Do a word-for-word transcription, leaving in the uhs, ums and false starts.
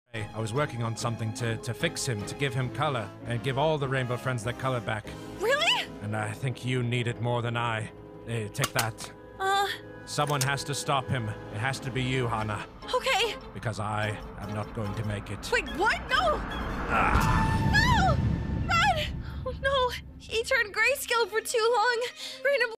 I was working on something to, to fix him, to give him color, and give all the rainbow friends their color back. Really? And I think you need it more than I. Hey, take that. Uh... Someone has to stop him. It has to be you, Hana. Okay. Because I am not going to make it. Wait, what? No! Ah. No! Red! Oh no! He turned grayscale for too long. Green and